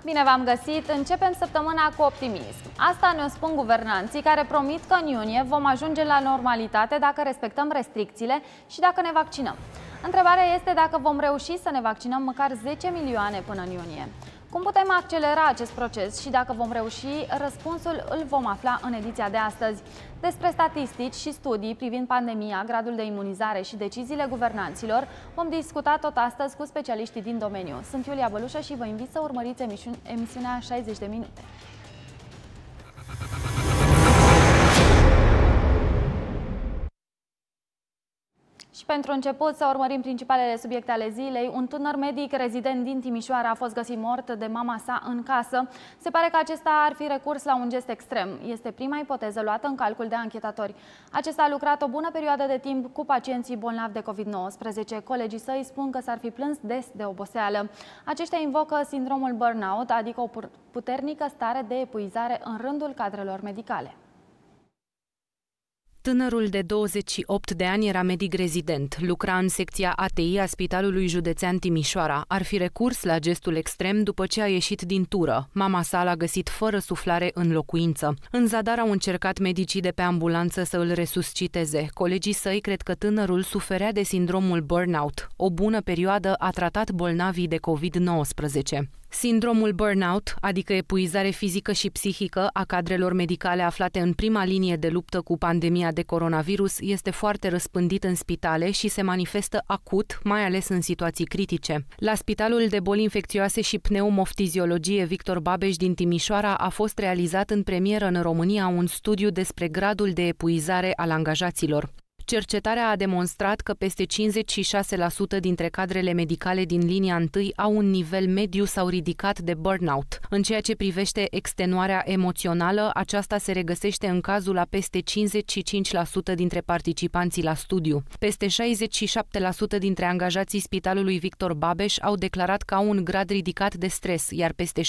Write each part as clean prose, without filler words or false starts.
Bine v-am găsit! Începem săptămâna cu optimism. Asta ne spun guvernanții care promit că în iunie vom ajunge la normalitate dacă respectăm restricțiile și dacă ne vaccinăm. Întrebarea este dacă vom reuși să ne vaccinăm măcar 10 milioane până în iunie. Cum putem accelera acest proces și dacă vom reuși, răspunsul îl vom afla în ediția de astăzi. Despre statistici și studii privind pandemia, gradul de imunizare și deciziile guvernanților vom discuta tot astăzi cu specialiștii din domeniu. Sunt Iulia Bălușă și vă invit să urmăriți emisiunea 60 de minute. Și pentru început să urmărim principalele subiecte ale zilei. Un tânăr medic rezident din Timișoara a fost găsit mort de mama sa în casă. Se pare că acesta ar fi recurs la un gest extrem. Este prima ipoteză luată în calcul de anchetatori. Acesta a lucrat o bună perioadă de timp cu pacienții bolnavi de COVID-19. Colegii săi spun că s-ar fi plâns des de oboseală. Aceștia invocă sindromul burnout, adică o puternică stare de epuizare în rândul cadrelor medicale. Tânărul de 28 de ani era medic rezident, lucra în secția ATI a Spitalului Județean Timișoara. Ar fi recurs la gestul extrem după ce a ieșit din tură. Mama sa l-a găsit fără suflare în locuință. În zadar au încercat medicii de pe ambulanță să îl resusciteze. Colegii săi cred că tânărul suferea de sindromul burnout. O bună perioadă a tratat bolnavii de COVID-19. Sindromul burnout, adică epuizare fizică și psihică a cadrelor medicale aflate în prima linie de luptă cu pandemia de coronavirus, este foarte răspândit în spitale și se manifestă acut, mai ales în situații critice. La Spitalul de Boli Infecțioase și Pneumoftiziologie Victor Babeș din Timișoara a fost realizat în premieră în România un studiu despre gradul de epuizare al angajaților. Cercetarea a demonstrat că peste 56% dintre cadrele medicale din linia 1 au un nivel mediu sau ridicat de burnout. În ceea ce privește extenuarea emoțională, aceasta se regăsește în cazul a peste 55% dintre participanții la studiu. Peste 67% dintre angajații Spitalului Victor Babeș au declarat că au un grad ridicat de stres, iar peste 64%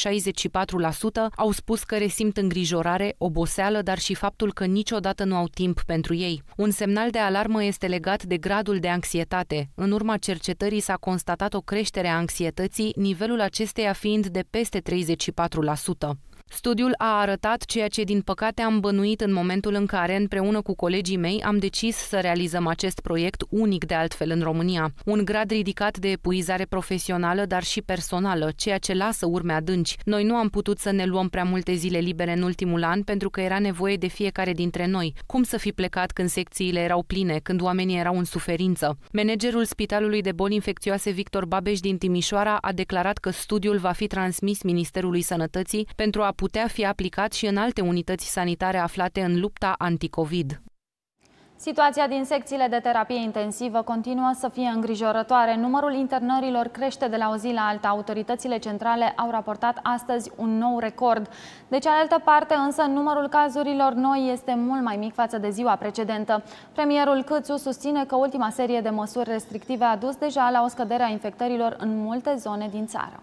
au spus că resimt îngrijorare, oboseală, dar și faptul că niciodată nu au timp pentru ei. Un semnal de alarmă este legat de gradul de anxietate. În urma cercetării s-a constatat o creștere a anxietății, nivelul acesteia fiind de peste 34%. Studiul a arătat ceea ce, din păcate, am bănuit în momentul în care, împreună cu colegii mei, am decis să realizăm acest proiect unic de altfel în România. Un grad ridicat de epuizare profesională, dar și personală, ceea ce lasă urme adânci. Noi nu am putut să ne luăm prea multe zile libere în ultimul an pentru că era nevoie de fiecare dintre noi. Cum să fi plecat când secțiile erau pline, când oamenii erau în suferință? Managerul Spitalului de Boli Infecțioase Victor Babeș din Timișoara a declarat că studiul va fi transmis Ministerului Sănătății pentru a putea fi aplicat și în alte unități sanitare aflate în lupta anticovid. Situația din secțiile de terapie intensivă continuă să fie îngrijorătoare. Numărul internărilor crește de la o zi la alta. Autoritățile centrale au raportat astăzi un nou record. De cealaltă parte, însă, numărul cazurilor noi este mult mai mic față de ziua precedentă. Premierul Câțu susține că ultima serie de măsuri restrictive a dus deja la o scădere a infectărilor în multe zone din țară.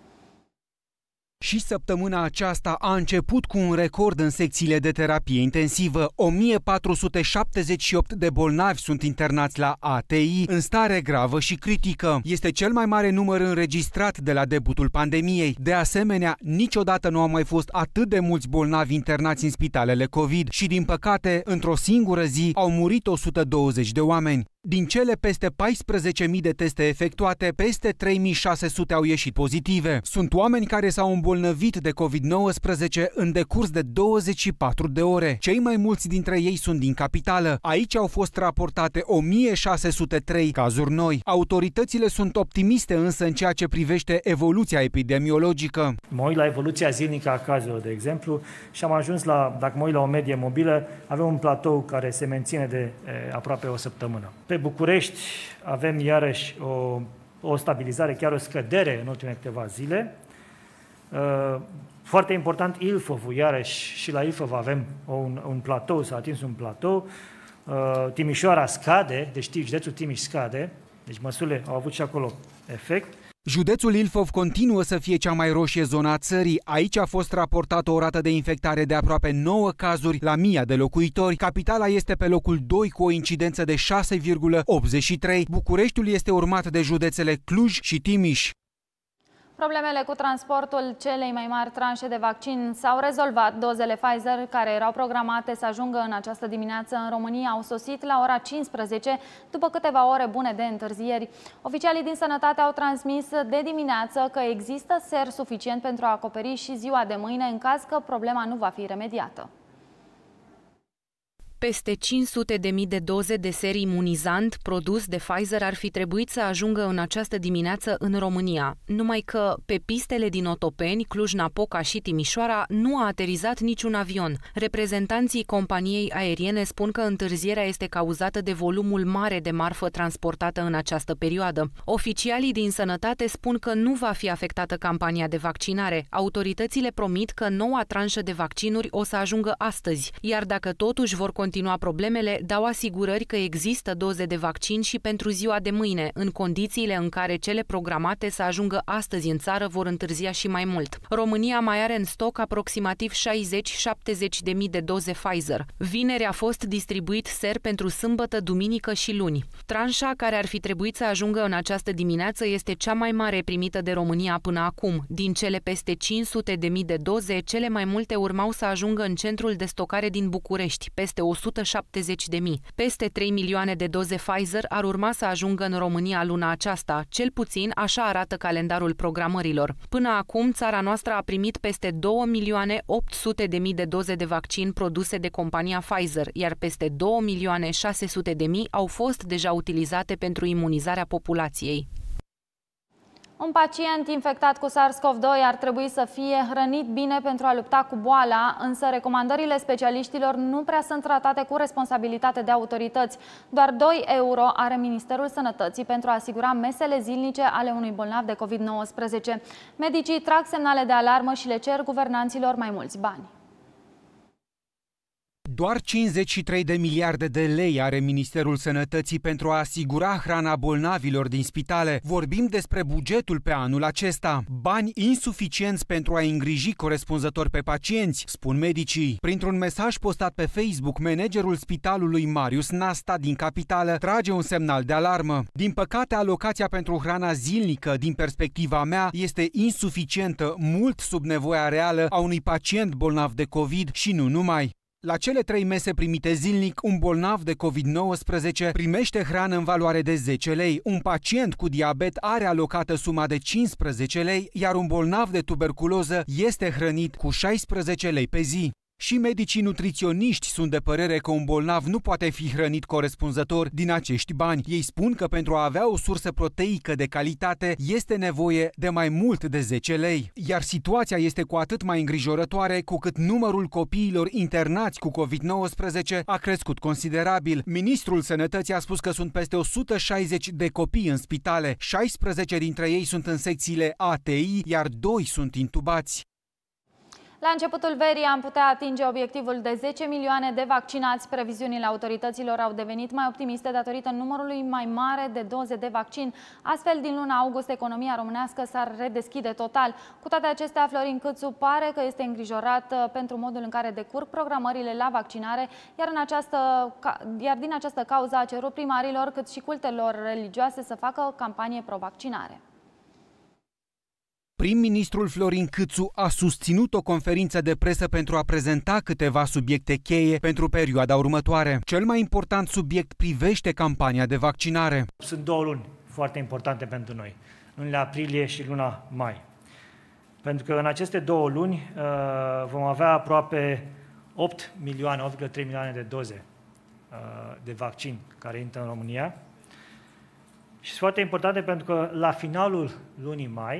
Și săptămâna aceasta a început cu un record în secțiile de terapie intensivă. 1478 de bolnavi sunt internați la ATI în stare gravă și critică. Este cel mai mare număr înregistrat de la debutul pandemiei. De asemenea, niciodată nu au mai fost atât de mulți bolnavi internați în spitalele COVID și, din păcate, într-o singură zi au murit 120 de oameni. Din cele peste 14.000 de teste efectuate, peste 3.600 au ieșit pozitive. Sunt oameni care s-au îmbolnăvit de COVID-19 în decurs de 24 de ore. Cei mai mulți dintre ei sunt din capitală. Aici au fost raportate 1.603 cazuri noi. Autoritățile sunt optimiste însă în ceea ce privește evoluția epidemiologică. Mă uit la evoluția zilnică a cazurilor, de exemplu, și am ajuns la, dacă mă uit la o medie mobilă, avem un platou care se menține de aproape o săptămână. Pe București avem iarăși o stabilizare, chiar o scădere în ultimele câteva zile. Foarte important, Ilfovul, iarăși și la Ilfov avem un platou, s-a atins un platou. Timișoara scade, deci județul Timiș scade, deci măsurile au avut și acolo efect. Județul Ilfov continuă să fie cea mai roșie zona a țării. Aici a fost raportată o rată de infectare de aproape 9 cazuri la 1000 de locuitori. Capitala este pe locul 2 cu o incidență de 6,83. Bucureștiul este urmat de județele Cluj și Timiș. Problemele cu transportul celei mai mari tranșe de vaccin s-au rezolvat. Dozele Pfizer, care erau programate să ajungă în această dimineață în România, au sosit la ora 15, după câteva ore bune de întârzieri. Oficialii din Sănătate au transmis de dimineață că există ser suficient pentru a acoperi și ziua de mâine, în caz că problema nu va fi remediată. Peste 500.000 de doze de ser imunizant produs de Pfizer ar fi trebuit să ajungă în această dimineață în România. Numai că pe pistele din Otopeni, Cluj-Napoca și Timișoara nu a aterizat niciun avion. Reprezentanții companiei aeriene spun că întârzierea este cauzată de volumul mare de marfă transportată în această perioadă. Oficialii din Sănătate spun că nu va fi afectată campania de vaccinare. Autoritățile promit că noua tranșă de vaccinuri o să ajungă astăzi, iar dacă totuși vor continua problemele, dau asigurări că există doze de vaccin și pentru ziua de mâine, în condițiile în care cele programate să ajungă astăzi în țară vor întârzia și mai mult. România mai are în stoc aproximativ 60-70 de mii de doze Pfizer. Vineri a fost distribuit ser pentru sâmbătă, duminică și luni. Tranșa care ar fi trebuit să ajungă în această dimineață este cea mai mare primită de România până acum. Din cele peste 500 de mii de doze, cele mai multe urmau să ajungă în centrul de stocare din București, peste 170.000. Peste 3 milioane de doze Pfizer ar urma să ajungă în România luna aceasta, cel puțin așa arată calendarul programărilor. Până acum, țara noastră a primit peste 2.800.000 de doze de vaccin produse de compania Pfizer, iar peste 2.600.000 au fost deja utilizate pentru imunizarea populației. Un pacient infectat cu SARS-CoV-2 ar trebui să fie hrănit bine pentru a lupta cu boala, însă recomandările specialiștilor nu prea sunt tratate cu responsabilitate de autorități. Doar 2 euro are Ministerul Sănătății pentru a asigura mesele zilnice ale unui bolnav de COVID-19. Medicii trag semnale de alarmă și le cer guvernanților mai mulți bani. Doar 53 de miliarde de lei are Ministerul Sănătății pentru a asigura hrana bolnavilor din spitale. Vorbim despre bugetul pe anul acesta. Bani insuficienți pentru a îngriji corespunzător pe pacienți, spun medicii. Printr-un mesaj postat pe Facebook, managerul spitalului Marius Nasta din capitală trage un semnal de alarmă. Din păcate, alocația pentru hrana zilnică, din perspectiva mea, este insuficientă, mult sub nevoia reală a unui pacient bolnav de COVID și nu numai. La cele 3 mese primite zilnic, un bolnav de COVID-19 primește hrană în valoare de 10 lei. Un pacient cu diabet are alocată suma de 15 lei, iar un bolnav de tuberculoză este hrănit cu 16 lei pe zi. Și medicii nutriționiști sunt de părere că un bolnav nu poate fi hrănit corespunzător din acești bani. Ei spun că pentru a avea o sursă proteică de calitate este nevoie de mai mult de 10 lei. Iar situația este cu atât mai îngrijorătoare cu cât numărul copiilor internați cu COVID-19 a crescut considerabil. Ministrul Sănătății a spus că sunt peste 160 de copii în spitale, 16 dintre ei sunt în secțiile ATI, iar 2 sunt intubați. La începutul verii am putea atinge obiectivul de 10 milioane de vaccinați. Previziunile autorităților au devenit mai optimiste datorită numărului mai mare de doze de vaccin. Astfel, din luna august, economia românească s-ar redeschide total. Cu toate acestea, Florin Câțu pare că este îngrijorat pentru modul în care decurg programările la vaccinare, iar din această cauză a cerut primarilor cât și cultelor religioase să facă o campanie pro-vaccinare. Prim-ministrul Florin Câțu a susținut o conferință de presă pentru a prezenta câteva subiecte cheie pentru perioada următoare. Cel mai important subiect privește campania de vaccinare. Sunt 2 luni foarte importante pentru noi, lunile aprilie și luna mai. Pentru că în aceste 2 luni vom avea aproape 8,3 milioane de doze de vaccin care intră în România. Și sunt foarte importante pentru că la finalul lunii mai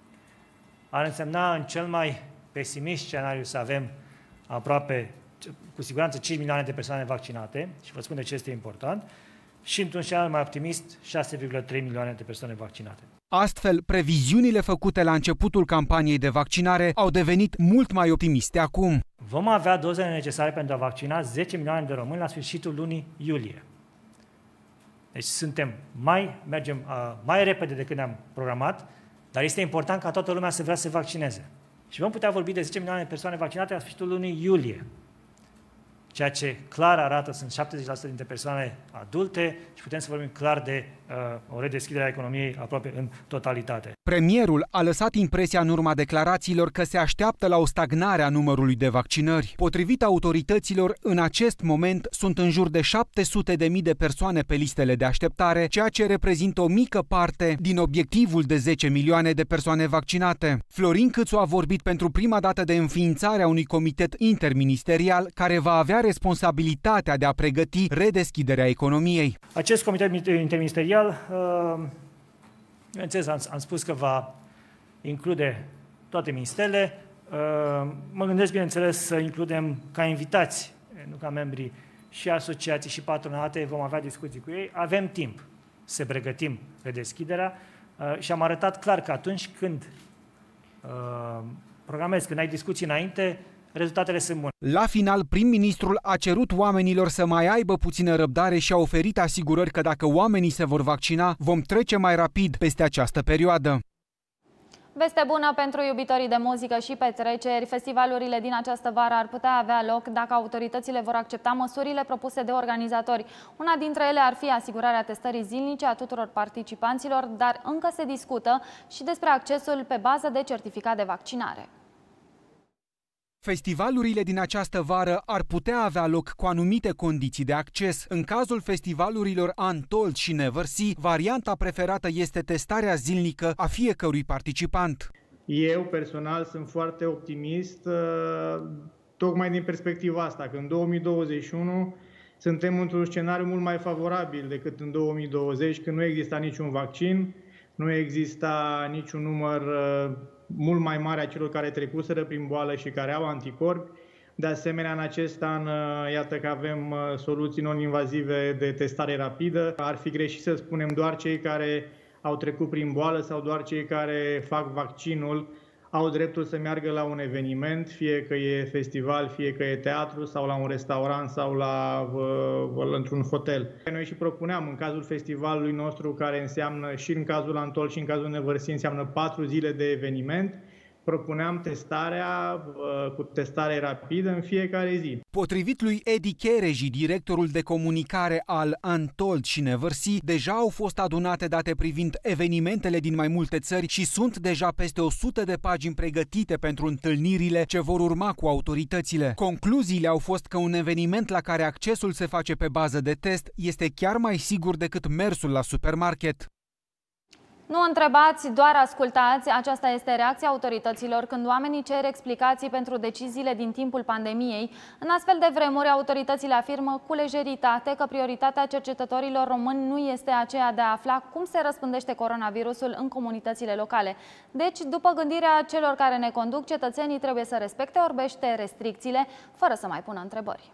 ar însemna în cel mai pesimist scenariu să avem aproape, cu siguranță, 5 milioane de persoane vaccinate, și vă spun de ce este important, și într-un scenariu mai optimist, 6,3 milioane de persoane vaccinate. Astfel, previziunile făcute la începutul campaniei de vaccinare au devenit mult mai optimiste acum. Vom avea dozele necesare pentru a vaccina 10 milioane de români la sfârșitul lunii iulie. Deci mergem mai repede decât ne-am programat, dar este important ca toată lumea să vrea să se vaccineze. Și vom putea vorbi de 10 milioane de persoane vaccinate la sfârșitul lunii iulie. Ceea ce clar arată, sunt 70% dintre persoane adulte și putem să vorbim clar de o redeschidere a economiei aproape în totalitate. Premierul a lăsat impresia în urma declarațiilor că se așteaptă la o stagnare a numărului de vaccinări. Potrivit autorităților, în acest moment sunt în jur de 700.000 de persoane pe listele de așteptare, ceea ce reprezintă o mică parte din obiectivul de 10 milioane de persoane vaccinate. Florin Câțu a vorbit pentru prima dată de înființarea unui comitet interministerial care va avea responsabilitatea de a pregăti redeschiderea economiei. Acest comitet interministerial, bineînțeles, am spus că va include toate ministerele. Mă gândesc, bineînțeles, să includem ca invitați, nu ca membri, și asociații și patronate, vom avea discuții cu ei. Avem timp să pregătim redeschiderea și am arătat clar că atunci când programezi, când ai discuții înainte, rezultatele sunt bune. La final, prim-ministrul a cerut oamenilor să mai aibă puțină răbdare și a oferit asigurări că dacă oamenii se vor vaccina, vom trece mai rapid peste această perioadă. Veste bună pentru iubitorii de muzică și petreceri. Festivalurile din această vară ar putea avea loc dacă autoritățile vor accepta măsurile propuse de organizatori. Una dintre ele ar fi asigurarea testării zilnice a tuturor participanților, dar încă se discută și despre accesul pe bază de certificat de vaccinare. Festivalurile din această vară ar putea avea loc cu anumite condiții de acces. În cazul festivalurilor Untold și Never See, varianta preferată este testarea zilnică a fiecărui participant. Eu personal sunt foarte optimist, tocmai din perspectiva asta, că în 2021 suntem într-un scenariu mult mai favorabil decât în 2020, când nu exista niciun vaccin, nu exista niciun număr mult mai mare a celor care trecuseră prin boală și care au anticorpi. De asemenea, în acest an, iată că avem soluții non-invazive de testare rapidă. Ar fi greșit să spunem doar cei care au trecut prin boală sau doar cei care fac vaccinul au dreptul să meargă la un eveniment, fie că e festival, fie că e teatru sau la un restaurant sau într-un hotel. Noi și propuneam în cazul festivalului nostru, care înseamnă și în cazul Untold și în cazul Never See înseamnă 4 zile de eveniment, propuneam testarea cu testare rapidă în fiecare zi. Potrivit lui Edi Chereji, directorul de comunicare al Untold și Never See, deja au fost adunate date privind evenimentele din mai multe țări și sunt deja peste 100 de pagini pregătite pentru întâlnirile ce vor urma cu autoritățile. Concluziile au fost că un eveniment la care accesul se face pe bază de test este chiar mai sigur decât mersul la supermarket. Nu întrebați, doar ascultați. Aceasta este reacția autorităților când oamenii cer explicații pentru deciziile din timpul pandemiei. În astfel de vremuri, autoritățile afirmă cu lejeritate că prioritatea cercetătorilor români nu este aceea de a afla cum se răspândește coronavirusul în comunitățile locale. Deci, după gândirea celor care ne conduc, cetățenii trebuie să respecte orbește restricțiile, fără să mai pună întrebări.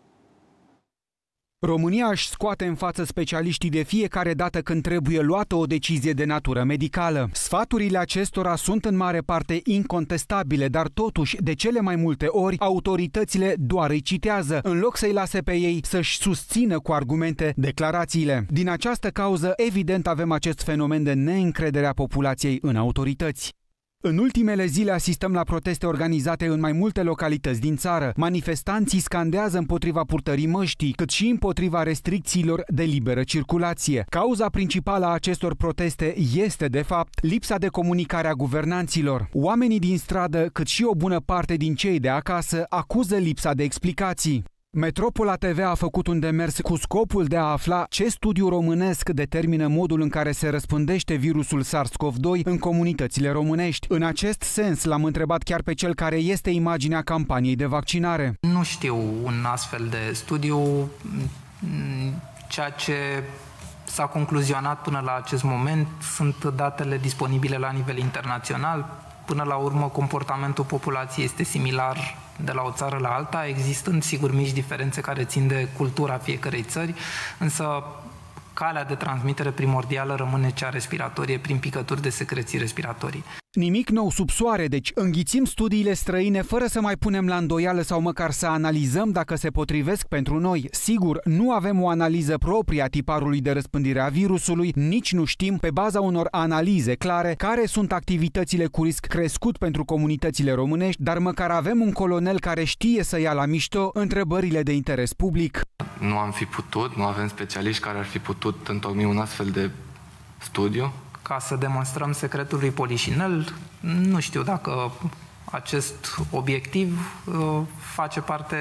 România își scoate în față specialiștii de fiecare dată când trebuie luată o decizie de natură medicală. Sfaturile acestora sunt în mare parte incontestabile, dar totuși, de cele mai multe ori, autoritățile doar îi citează, în loc să-i lase pe ei să-și susțină cu argumente declarațiile. Din această cauză, evident, avem acest fenomen de neîncredere a populației în autorități. În ultimele zile asistăm la proteste organizate în mai multe localități din țară. Manifestanții scandează împotriva purtării măștii, cât și împotriva restricțiilor de liberă circulație. Cauza principală a acestor proteste este, de fapt, lipsa de comunicare a guvernanților. Oamenii din stradă, cât și o bună parte din cei de acasă, acuză lipsa de explicații. Metropola TV a făcut un demers cu scopul de a afla ce studiu românesc determină modul în care se răspândește virusul SARS-CoV-2 în comunitățile românești. În acest sens, l-am întrebat chiar pe cel care este imaginea campaniei de vaccinare. Nu știu un astfel de studiu. Ceea ce s-a concluzionat până la acest moment sunt datele disponibile la nivel internațional. Până la urmă, comportamentul populației este similar de la o țară la alta, existând, sigur, mici diferențe care țin de cultura fiecărei țări, însă calea de transmitere primordială rămâne cea respiratorie prin picături de secreții respiratorii. Nimic nou sub soare, deci înghițim studiile străine fără să mai punem la îndoială sau măcar să analizăm dacă se potrivesc pentru noi. Sigur, nu avem o analiză proprie a tiparului de răspândire a virusului, nici nu știm, pe baza unor analize clare, care sunt activitățile cu risc crescut pentru comunitățile românești, dar măcar avem un colonel care știe să ia la mișto întrebările de interes public. Nu am fi putut, nu avem specialiști care ar fi putut întocmi un astfel de studiu. Ca să demonstrăm secretul lui Polișinel, nu știu dacă acest obiectiv face parte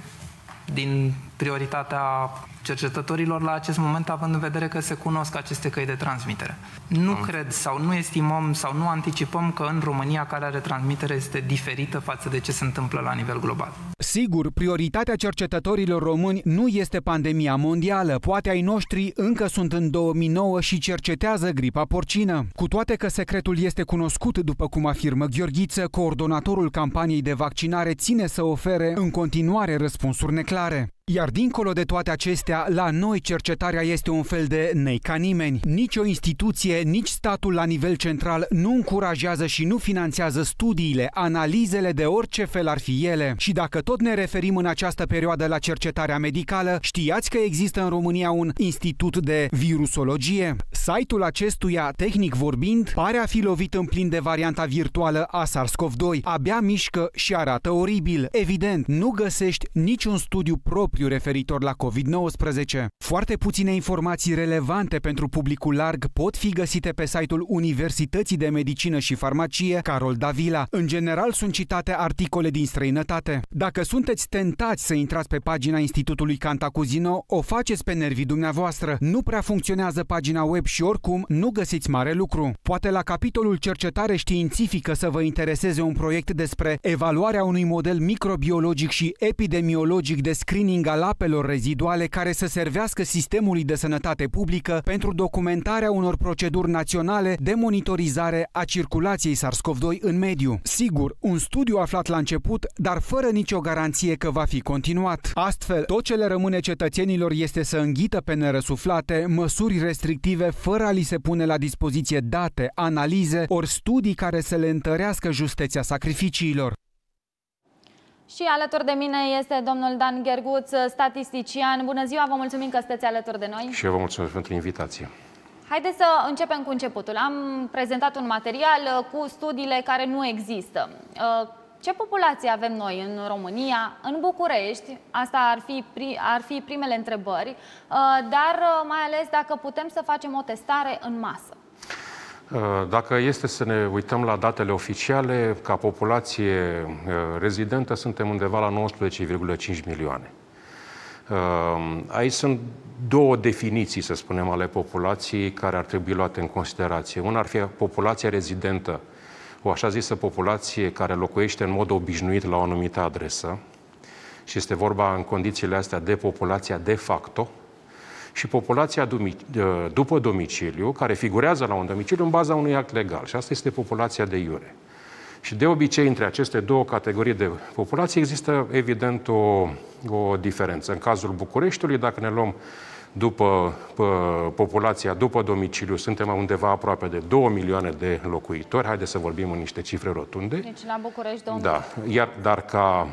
din prioritatea cercetătorilor la acest moment, având în vedere că se cunosc aceste căi de transmitere. Nu cred sau nu estimăm sau nu anticipăm că în România calea de transmitere este diferită față de ce se întâmplă la nivel global. Sigur, prioritatea cercetătorilor români nu este pandemia mondială. Poate ai noștri încă sunt în 2009 și cercetează gripa porcină. Cu toate că secretul este cunoscut, după cum afirmă Gheorghiță, coordonatorul campaniei de vaccinare ține să ofere în continuare răspunsuri neclare. Iar dincolo de toate acestea, la noi cercetarea este un fel de nei ca nimeni. Nici o instituție, nici statul la nivel central nu încurajează și nu finanțează studiile, analizele de orice fel ar fi ele. Și dacă tot ne referim în această perioadă la cercetarea medicală, știați că există în România un institut de virusologie? Site-ul acestuia, tehnic vorbind, pare a fi lovit în plin de varianta virtuală a SARS-CoV-2. Abia mișcă și arată oribil. Evident, nu găsești niciun studiu propriu referitor la COVID-19. Foarte puține informații relevante pentru publicul larg pot fi găsite pe site-ul Universității de Medicină și Farmacie Carol Davila. În general sunt citate articole din străinătate. Dacă sunteți tentați să intrați pe pagina Institutului Cantacuzino, o faceți pe nervii dumneavoastră. Nu prea funcționează pagina web și oricum nu găsiți mare lucru. Poate la capitolul cercetare științifică să vă intereseze un proiect despre evaluarea unui model microbiologic și epidemiologic de screening al apelor reziduale care să servească sistemului de sănătate publică pentru documentarea unor proceduri naționale de monitorizare a circulației SARS-CoV-2 în mediu. Sigur, un studiu aflat la început, dar fără nicio garanție că va fi continuat. Astfel, tot ce le rămâne cetățenilor este să înghită pe nerăsuflate măsuri restrictive fără a li se pune la dispoziție date, analize ori studii care să le întărească justeția sacrificiilor. Și alături de mine este domnul Dan Gherguț, statistician. Bună ziua, vă mulțumim că sunteți alături de noi. Și eu vă mulțumesc pentru invitație. Haideți să începem cu începutul. Am prezentat un material cu studiile care nu există. Ce populație avem noi în România, în București? Asta ar fi primele întrebări, dar mai ales dacă putem să facem o testare în masă. Dacă este să ne uităm la datele oficiale, ca populație rezidentă suntem undeva la 19,5 milioane. Aici sunt două definiții, să spunem, ale populației care ar trebui luate în considerație. Una ar fi populația rezidentă, o așa zisă populație care locuiește în mod obișnuit la o anumită adresă și este vorba în condițiile astea de populația de facto, și populația după domiciliu, care figurează la un domiciliu în baza unui act legal. Și asta este populația de iure. Și de obicei, între aceste două categorii de populație există, evident, o diferență. În cazul Bucureștiului, dacă ne luăm după populația după domiciliu, suntem undeva aproape de 2 milioane de locuitori. Haideți să vorbim în niște cifre rotunde. Deci la București 2 milioane. Dar ca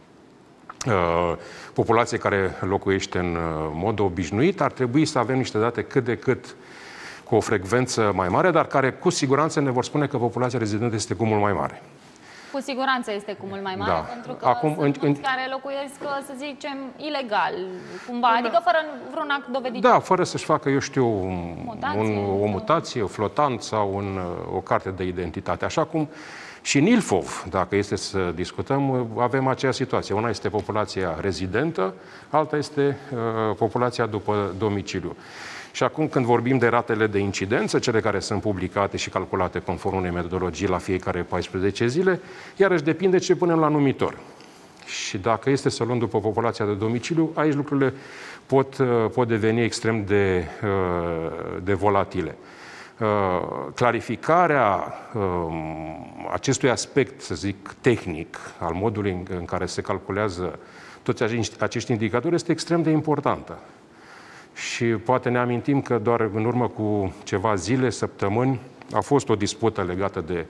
populație care locuiește în mod obișnuit, ar trebui să avem niște date cât de cât cu o frecvență mai mare, dar care cu siguranță ne vor spune că populația rezidentă este cu mult mai mare. Cu siguranță este cu mult mai mare, da. Pentru că sunt mulți care locuiesc, să zicem, ilegal, cumva, adică fără vreun act dovedit. Da, fără să-și facă, eu știu, o mutație, o flotant sau o carte de identitate. Așa cum și în Ilfov, dacă este să discutăm, avem aceeași situație. Una este populația rezidentă, alta este populația după domiciliu. Și acum când vorbim de ratele de incidență, cele care sunt publicate și calculate conform unei metodologii la fiecare 14 zile, iarăși depinde ce punem la numitor. Și dacă este să luăm după populația de domiciliu, aici lucrurile pot deveni extrem de volatile. Clarificarea acestui aspect, să zic, tehnic, al modului în care se calculează toți acești indicatori este extrem de importantă. Și poate ne amintim că doar în urmă cu ceva zile, săptămâni, a fost o dispută legată de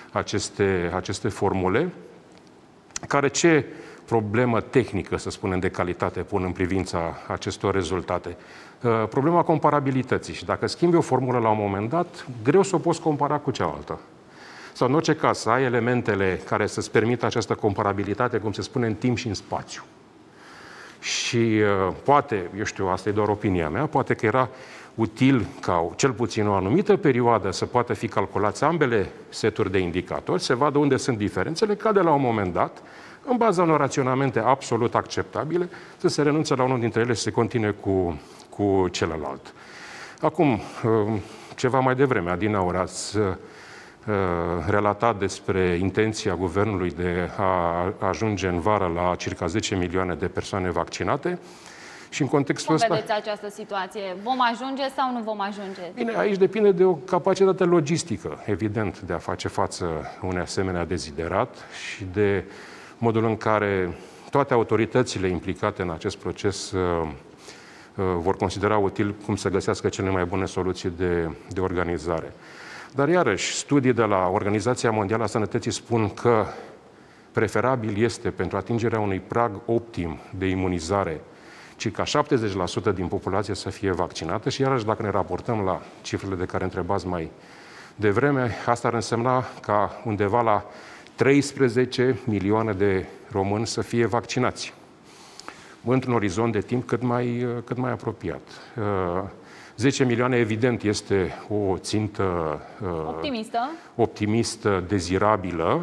aceste formule, care ce problemă tehnică, să spunem, de calitate pun în privința acestor rezultate? Problema comparabilității. Și dacă schimbi o formulă la un moment dat, greu să o poți compara cu cealaltă. Sau, în orice caz, să ai elementele care să-ți permită această comparabilitate, cum se spune, în timp și în spațiu. Și poate, eu știu, asta e doar opinia mea, poate că era util ca cel puțin o anumită perioadă să poată fi calculați ambele seturi de indicatori, se vadă unde sunt diferențele, ca de la un moment dat, în baza unor raționamente absolut acceptabile, să se renunțe la unul dintre ele și să se continue cu celălalt. Acum, ceva mai devreme, adineauri, ați relatat despre intenția guvernului de a ajunge în vară la circa 10 milioane de persoane vaccinate. Și în contextul ăsta... Cum vedeți această situație? Vom ajunge sau nu vom ajunge? Bine, aici depinde de o capacitate logistică, evident, de a face față unei asemenea deziderat și de modul în care toate autoritățile implicate în acest proces vor considera util cum să găsească cele mai bune soluții de organizare. Dar iarăși, studii de la Organizația Mondială a Sănătății spun că preferabil este, pentru atingerea unui prag optim de imunizare, circa 70% din populație să fie vaccinată și iarăși dacă ne raportăm la cifrele de care întrebați mai devreme, asta ar însemna ca undeva la 13 milioane de români să fie vaccinați într-un orizont de timp cât mai apropiat. 10 milioane, evident, este o țintă optimistă, dezirabilă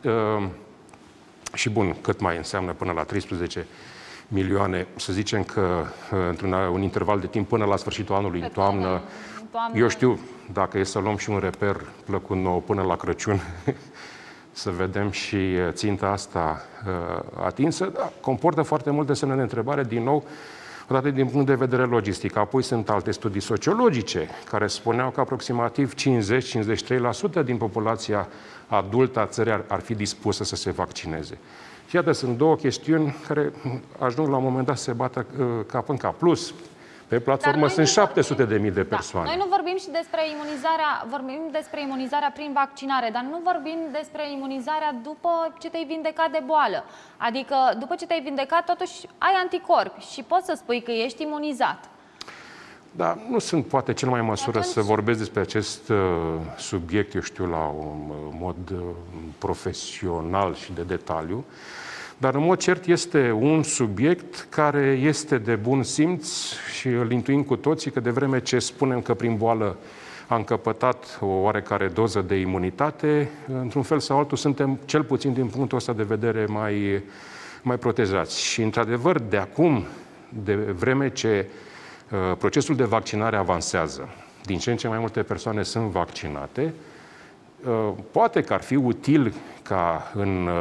și, bun, cât mai înseamnă până la 13 milioane, să zicem că într-un interval de timp până la sfârșitul anului, în toamnă, eu știu, dacă e să luăm și un reper plăcut nou până la Crăciun, să vedem și ținta asta atinsă, da, comportă foarte multe semne de întrebare, din nou, odată din punct de vedere logistic. Apoi sunt alte studii sociologice care spuneau că aproximativ 50-53% din populația adultă a țării ar fi dispusă să se vaccineze. Și iată, sunt două chestiuni care ajung la un moment dat să se bată cap în cap. Plus, pe platformă sunt 700.000 de persoane. Da. Noi nu vorbim și despre imunizarea, vorbim despre imunizarea prin vaccinare, dar nu vorbim despre imunizarea după ce te-ai vindecat de boală. Adică, după ce te-ai vindecat, totuși ai anticorpi și poți să spui că ești imunizat. Da, nu sunt poate cel mai măsură să vorbesc despre acest subiect, eu știu, la un mod profesional și de detaliu, dar în mod cert este un subiect care este de bun simț și îl intuim cu toții că de vreme ce spunem că prin boală am căpătat o oarecare doză de imunitate, într-un fel sau altul suntem, cel puțin din punctul ăsta de vedere, mai protejați. Și într-adevăr, de acum, de vreme ce procesul de vaccinare avansează, din ce în ce mai multe persoane sunt vaccinate, poate că ar fi util ca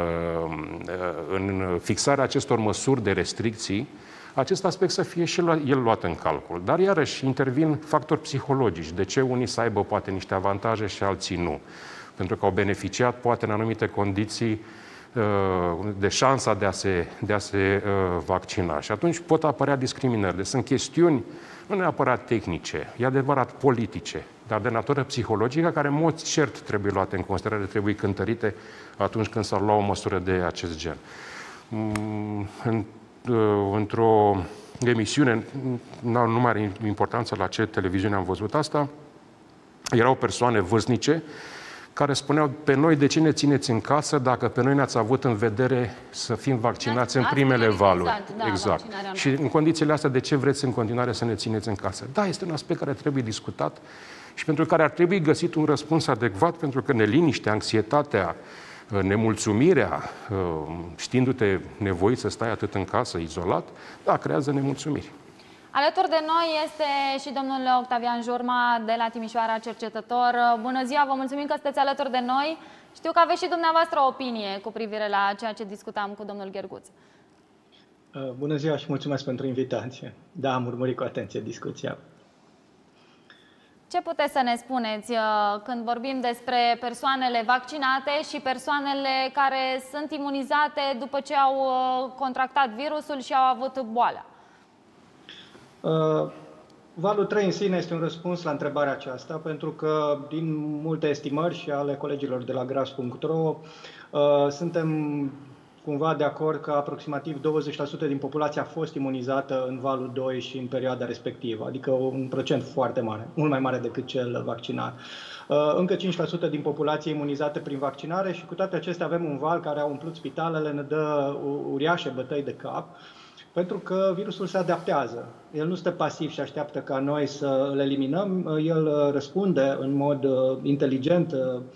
în fixarea acestor măsuri de restricții, acest aspect să fie și el luat în calcul. Dar iarăși intervin factori psihologici. De ce unii să aibă poate niște avantaje și alții nu? Pentru că au beneficiat poate în anumite condiții de șansa de a se vaccina. Și atunci pot apărea discriminări. Deci sunt chestiuni nu neapărat tehnice, e adevărat politice, dar de natură psihologică, care în mod cert trebuie luate în considerare, trebuie cântărite atunci când s-ar lua o măsură de acest gen. Într-o emisiune, nu mai are importanță la ce televiziune am văzut asta, erau persoane vârstnice care spuneau, pe noi de ce ne țineți în casă dacă pe noi ne-ați avut în vedere să fim vaccinați în primele valuri. Exact. Și în condițiile astea, de ce vreți în continuare să ne țineți în casă? Da, este un aspect care trebuie discutat și pentru care ar trebui găsit un răspuns adecvat, pentru că neliniștea, anxietatea, nemulțumirea, știindu-te nevoit să stai atât în casă, izolat, da, creează nemulțumiri. Alături de noi este și domnul Octavian Jurma de la Timișoara, cercetător. Bună ziua, vă mulțumim că sunteți alături de noi. Știu că aveți și dumneavoastră o opinie cu privire la ceea ce discutam cu domnul Gherguț. Bună ziua și mulțumesc pentru invitație. Da, am urmărit cu atenție discuția. Ce puteți să ne spuneți când vorbim despre persoanele vaccinate și persoanele care sunt imunizate după ce au contractat virusul și au avut boala? Valul 3 în sine este un răspuns la întrebarea aceasta, pentru că din multe estimări și ale colegilor de la Graph.ro suntem cumva de acord că aproximativ 20% din populație a fost imunizată în valul 2 și în perioada respectivă, adică un procent foarte mare, mult mai mare decât cel vaccinat. Încă 5% din populație imunizată prin vaccinare și cu toate acestea avem un val care a umplut spitalele, ne dă uriașe bătăi de cap, pentru că virusul se adaptează. El nu stă pasiv și așteaptă ca noi să îl eliminăm, el răspunde în mod inteligent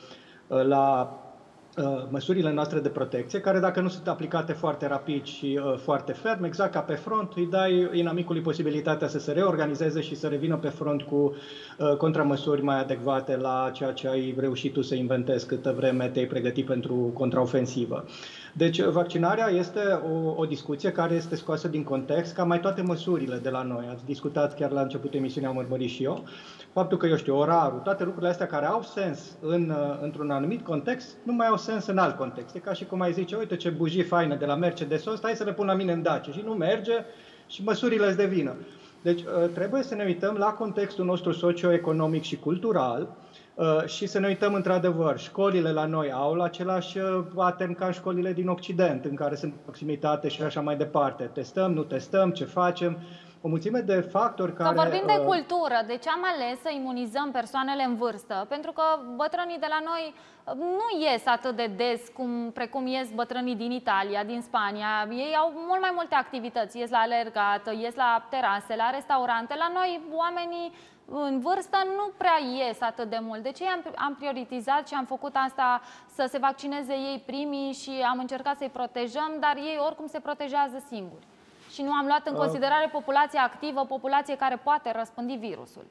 la măsurile noastre de protecție, care dacă nu sunt aplicate foarte rapid și foarte ferm, exact ca pe front, îi dai inamicului posibilitatea să se reorganizeze și să revină pe front cu contramăsuri mai adecvate la ceea ce ai reușit tu să inventezi câtă vreme te-ai pregătit pentru contraofensivă. Deci vaccinarea este o discuție care este scoasă din context, ca mai toate măsurile de la noi. Ați discutat chiar la începutul emisiunii, am urmărit și eu, faptul că, eu știu, orarul, toate lucrurile astea care au sens într-un anumit context, nu mai au sens în alt context. E ca și cum ai zice, uite ce bujii faine de la Mercedes-ul ăsta, hai să le pun la mine în Dacia. Și nu merge și măsurile îți devină. Deci trebuie să ne uităm la contextul nostru socioeconomic și cultural și să ne uităm într-adevăr. Școlile la noi au același pattern ca școlile din Occident, în care sunt proximitate și așa mai departe. Testăm, nu testăm, ce facem? O mulțime de factori care... Că vorbim de cultură, de ce am ales să imunizăm persoanele în vârstă? Pentru că bătrânii de la noi nu ies atât de des precum ies bătrânii din Italia, din Spania. Ei au mult mai multe activități, ies la alergat, ies la terase, la restaurante. La noi oamenii în vârstă nu prea ies atât de mult. De ce am prioritizat și am făcut asta, să se vaccineze ei primii și am încercat să-i protejăm, dar ei oricum se protejează singuri. Și nu am luat în considerare populația activă, populație care poate răspândi virusul.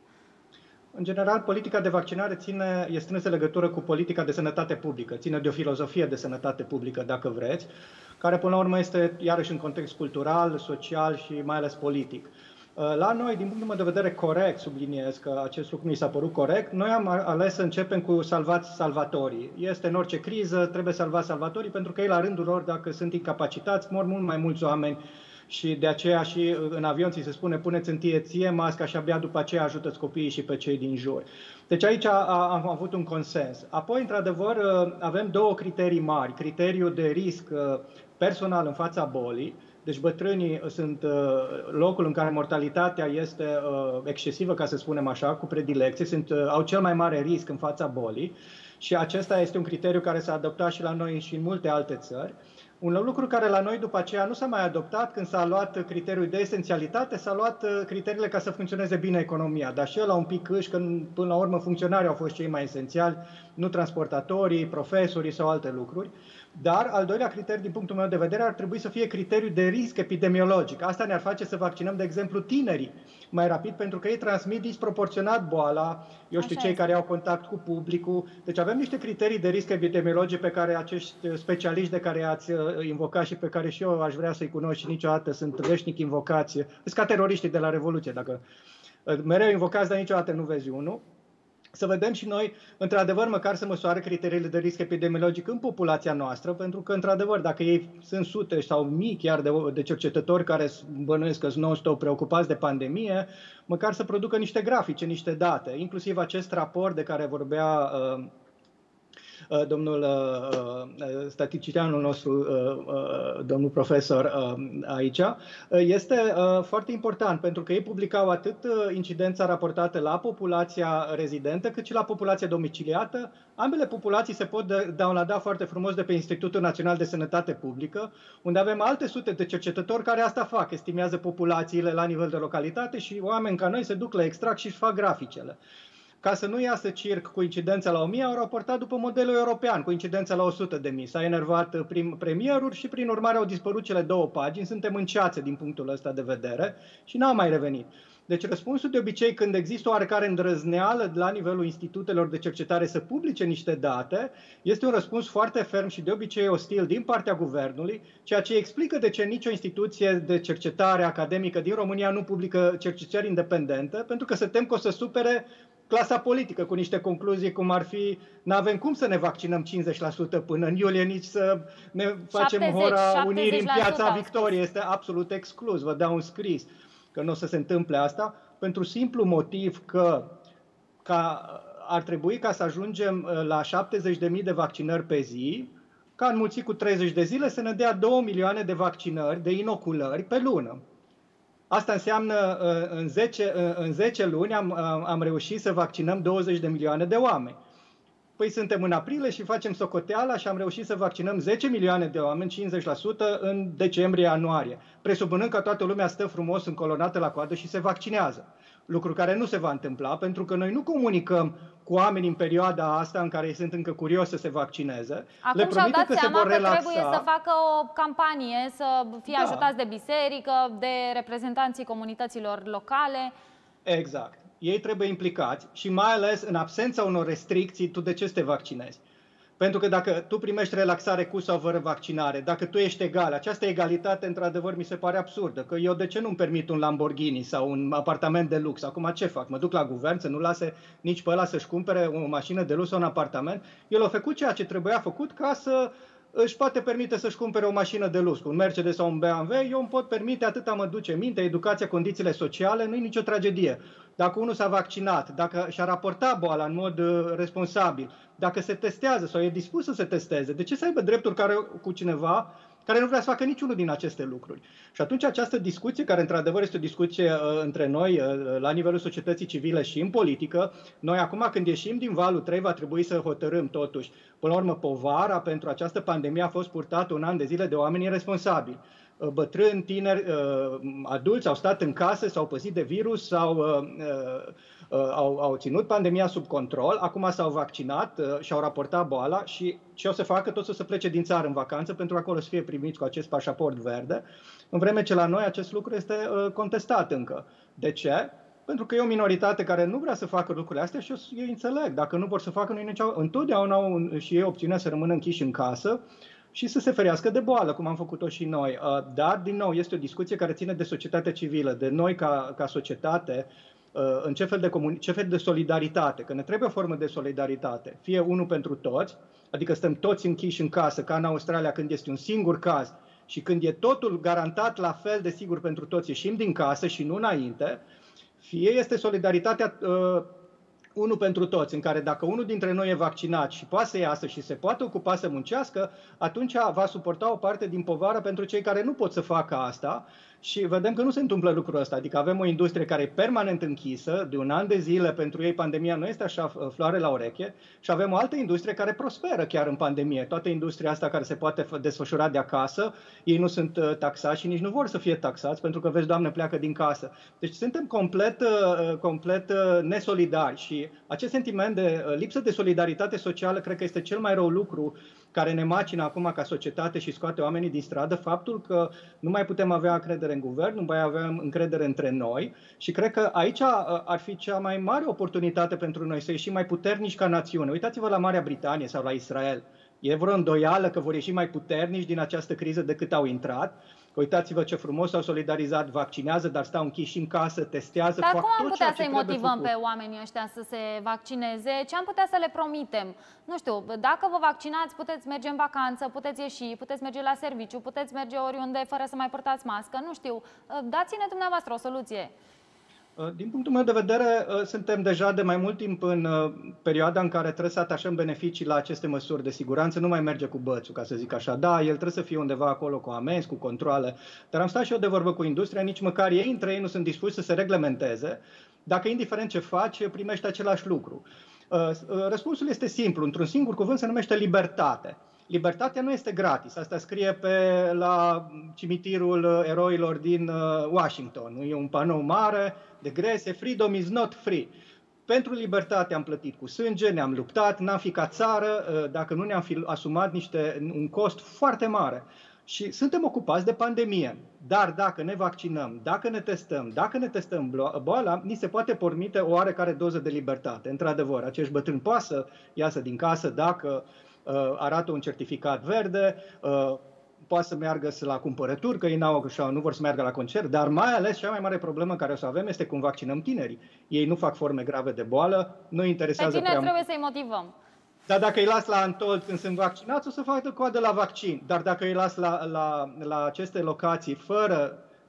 În general, politica de vaccinare e strânsă legătură cu politica de sănătate publică. Ține de o filozofie de sănătate publică, dacă vreți, care până la urmă este iarăși în context cultural, social și mai ales politic. La noi, din punctul meu de vedere corect, subliniez că acest lucru mi s-a părut corect, noi am ales să începem cu salvați salvatorii. Este în orice criză, trebuie salvați salvatorii, pentru că ei la rândul lor, dacă sunt incapacitați, mor mult mai mulți oameni. Și de aceea și în avion ți se spune, puneți întâi ție masca și abia după aceea ajută-ți copiii și pe cei din jur. Deci aici am avut un consens. Apoi, într-adevăr, avem două criterii mari. Criteriul de risc personal în fața bolii. Deci bătrânii sunt locul în care mortalitatea este excesivă, ca să spunem așa, cu predilecție, au cel mai mare risc în fața bolii. Și acesta este un criteriu care s-a adoptat și la noi și în multe alte țări. Un lucru care la noi după aceea nu s-a mai adoptat, când s-a luat criteriul de esențialitate, s-a luat criteriile ca să funcționeze bine economia. Dar și ăla un pic câș, că până la urmă funcționarii au fost cei mai esențiali, nu transportatorii, profesorii sau alte lucruri. Dar al doilea criteriu, din punctul meu de vedere, ar trebui să fie criteriul de risc epidemiologic. Asta ne-ar face să vaccinăm, de exemplu, tinerii mai rapid, pentru că ei transmit disproporționat boala, cei care au contact cu publicul. Deci avem niște criterii de risc epidemiologic pe care acești specialiști de care ați invocat și pe care și eu aș vrea să-i cunosc și niciodată sunt veșnic invocați. Sunt ca teroriștii de la Revoluție, dacă mereu invocați, dar niciodată nu vezi unul. Să vedem și noi, într-adevăr, măcar să măsoare criteriile de risc epidemiologic în populația noastră, pentru că, într-adevăr, dacă ei sunt sute sau mii chiar de cercetători care bănuiesc că sunt non-stop preocupați de pandemie, măcar să producă niște grafice, niște date, inclusiv acest raport de care vorbea domnul statisticianul nostru, domnul profesor aici, este foarte important, pentru că ei publicau atât incidența raportată la populația rezidentă, cât și la populația domiciliată. Ambele populații se pot downloada foarte frumos de pe Institutul Național de Sănătate Publică, unde avem alte sute de cercetători care asta fac, estimează populațiile la nivel de localitate și oameni ca noi se duc la extract și își fac graficele. Ca să nu iasă circ cu incidența la 1000, au raportat după modelul european, cu incidența la 100.000. S-a enervat premierul și, prin urmare, au dispărut cele două pagini. Suntem în ceață din punctul ăsta de vedere și n-au mai revenit. Deci răspunsul de obicei, când există o oarecare îndrăzneală la nivelul institutelor de cercetare să publice niște date, este un răspuns foarte ferm și de obicei ostil din partea guvernului, ceea ce explică de ce nicio instituție de cercetare academică din România nu publică cercetări independente, pentru că se tem că o să supere clasa politică cu niște concluzii cum ar fi: n-avem cum să ne vaccinăm 50% până în iulie, nici să ne facem hora unirii în Piața Victoriei. Este absolut exclus, vă dau un scris că nu o să se întâmple asta. pentru simplu motiv că ar trebui ca să ajungem la 70.000 de vaccinări pe zi, ca înmulțit cu 30 de zile să ne dea 2 milioane de vaccinări, de inoculări pe lună. Asta înseamnă în 10 luni am reușit să vaccinăm 20 de milioane de oameni. Păi suntem în aprilie și facem socoteala și am reușit să vaccinăm 10 milioane de oameni, 50% în decembrie-ianuarie, presupunând că toată lumea stă frumos încolonată la coadă și se vaccinează. Lucru care nu se va întâmpla, pentru că noi nu comunicăm cu oamenii în perioada asta în care ei sunt încă curioși să se vaccineze. Acum le promitem că se vor relaxa. Trebuie să facă o campanie, să fie ajutați de biserică, de reprezentanții comunităților locale. Exact. Ei trebuie implicați și mai ales în absența unor restricții, tu de ce să te vaccinezi? Pentru că dacă tu primești relaxare cu sau fără vaccinare, dacă tu ești egal, această egalitate într-adevăr mi se pare absurdă. Că eu de ce nu-mi permit un Lamborghini sau un apartament de lux? Acum ce fac? Mă duc la guvern să nu lase nici pe ăla să-și cumpere o mașină de lux sau un apartament? El a făcut ceea ce trebuia făcut ca să își poate permite să-și cumpere o mașină de lux, un Mercedes sau un BMW, eu îmi pot permite, atâta mă duce minte, educația, condițiile sociale, nu e nicio tragedie. Dacă unul s-a vaccinat, dacă și-a raportat boala în mod responsabil, dacă se testează sau e dispus să se testeze, de ce să aibă drepturi cu cineva care nu vrea să facă niciunul din aceste lucruri? Și atunci această discuție, care într-adevăr este o discuție între noi, la nivelul societății civile și în politică, noi acum când ieșim din valul 3 va trebui să hotărâm totuși. Până la urmă, povara pentru această pandemie a fost purtată un an de zile de oameni irresponsabili. Bătrâni, tineri, adulți au stat în case, s-au păzit de virus, au ținut pandemia sub control, acum s-au vaccinat și au raportat boala și ce o să facă? Toți o să plece din țară în vacanță pentru acolo să fie primiți cu acest pașaport verde, în vreme ce la noi acest lucru este contestat încă. De ce? Pentru că e o minoritate care nu vrea să facă lucrurile astea și eu înțeleg. Dacă nu vor să facă, întotdeauna au și ei opțiunea să rămână închiși în casă și să se ferească de boală, cum am făcut-o și noi. Dar, din nou, este o discuție care ține de societatea civilă, de noi ca societate, în ce fel de solidaritate, că ne trebuie o formă de solidaritate, fie unul pentru toți, adică stăm toți închiși în casă, ca în Australia, când este un singur caz și când e totul garantat la fel de sigur pentru toți, ieșim din casă și nu înainte, fie este solidaritatea unul pentru toți, în care dacă unul dintre noi e vaccinat și poate să iasă și se poate ocupa să muncească, atunci va suporta o parte din povară pentru cei care nu pot să facă asta și vedem că nu se întâmplă lucrul ăsta. Adică avem o industrie care e permanent închisă, de un an de zile, pentru ei pandemia nu este așa floare la ureche și avem o altă industrie care prosperă chiar în pandemie. Toată industria asta care se poate desfășura de acasă, ei nu sunt taxați și nici nu vor să fie taxați pentru că, vezi, Doamne, pleacă din casă. Deci suntem complet nesolidari și acest sentiment de lipsă de solidaritate socială cred că este cel mai rău lucru care ne macină acum ca societate și scoate oamenii din stradă, faptul că nu mai putem avea încredere în guvern, nu mai avem încredere între noi și cred că aici ar fi cea mai mare oportunitate pentru noi să ieșim mai puternici ca națiune. Uitați-vă la Marea Britanie sau la Israel. E vreo îndoială că vor ieși mai puternici din această criză decât au intrat? Uitați-vă ce frumos s-au solidarizat, vaccinează, dar stau închiși în casă, testează, dar fac cum am tot putea ceea ce să-i motivăm pe oamenii ăștia să se vaccineze? Ce am putea să le promitem? Nu știu, dacă vă vaccinați, puteți merge în vacanță, puteți ieși, puteți merge la serviciu, puteți merge oriunde fără să mai purtați mască, nu știu. Dați-ne dumneavoastră o soluție. Din punctul meu de vedere, suntem deja de mai mult timp în perioada în care trebuie să atașăm beneficii la aceste măsuri de siguranță. Nu mai merge cu bățul, ca să zic așa. Da, el trebuie să fie undeva acolo cu amenzi, cu controale. Dar am stat și eu de vorbă cu industria, nici măcar ei între ei nu sunt dispuși să se reglementeze. Dacă, indiferent ce faci, primești același lucru. Răspunsul este simplu. Într-un singur cuvânt se numește libertate. Libertatea nu este gratis. Asta scrie la cimitirul eroilor din Washington. E un panou mare de grese: Freedom is not free. Pentru libertate am plătit cu sânge, ne-am luptat, n-am fi ca țară dacă nu ne-am fi asumat un cost foarte mare. Și suntem ocupați de pandemie. Dar dacă ne vaccinăm, dacă ne testăm boala, ni se poate permite o oarecare doză de libertate. Într-adevăr, acești bătrâni poate să iasă din casă dacă arată un certificat verde, poate să meargă la cumpărături, că ei nu vor să meargă la concert, dar mai ales cea mai mare problemă care o să avem este cum vaccinăm tinerii. Ei nu fac forme grave de boală, nu interesează pe tineri trebuie să-i motivăm. Dar dacă îi las la Antold când sunt vaccinați, o să facă coadă la vaccin. Dar dacă îi las la aceste locații fără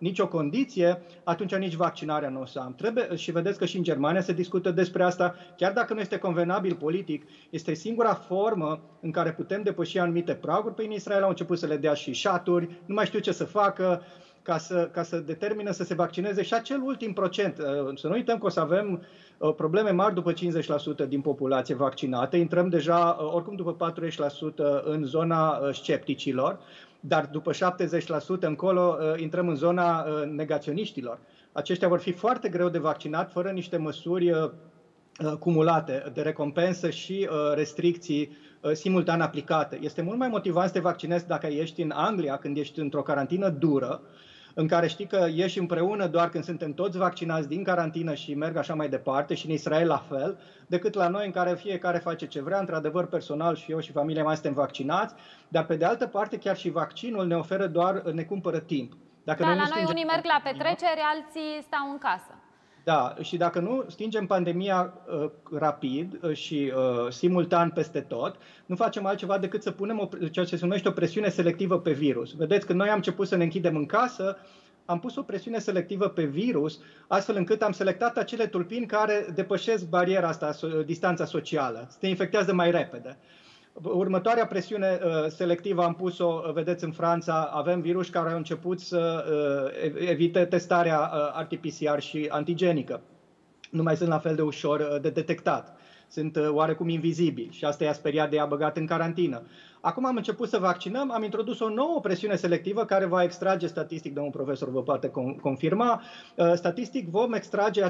nicio condiție, atunci nici vaccinarea nu o să am. Și vedeți că și în Germania se discută despre asta, chiar dacă nu este convenabil politic, este singura formă în care putem depăși anumite praguri. Păi în Israel au început să le dea și șaturi, nu mai știu ce să facă, ca să determină să se vaccineze și acel ultim procent. Să nu uităm că o să avem probleme mari după 50% din populație vaccinată. Intrăm deja, oricum după 40% în zona scepticilor, dar după 70% încolo intrăm în zona negaționiștilor. Aceștia vor fi foarte greu de vaccinat fără niște măsuri cumulate de recompensă și restricții simultan aplicate. Este mult mai motivant să te vaccinezi dacă ești în Anglia, când ești într-o carantină dură, în care știi că ieși împreună doar când suntem toți vaccinați din carantină și merg așa mai departe, și în Israel la fel, decât la noi în care fiecare face ce vrea, într-adevăr personal și eu și familia mea suntem vaccinați, dar pe de altă parte chiar și vaccinul ne cumpără timp. Dacă la noi unii merg la petreceri, alții stau în casă. Da, și dacă nu stingem pandemia rapid și simultan peste tot, nu facem altceva decât să punem ceea ce se numește o presiune selectivă pe virus. Vedeți, când noi am început să ne închidem în casă, am pus o presiune selectivă pe virus, astfel încât am selectat acele tulpini care depășesc bariera asta, distanța socială, se infectează mai repede. Următoarea presiune selectivă am pus-o, vedeți, în Franța, avem viruși care au început să evite testarea RT-PCR și antigenică. Nu mai sunt la fel de ușor de detectat. Sunt oarecum invizibili și asta i-a speriat de i-a băgat în carantină. Acum am început să vaccinăm, am introdus o nouă presiune selectivă care va extrage statistic, domnul profesor vă poate confirma, statistic vom extrage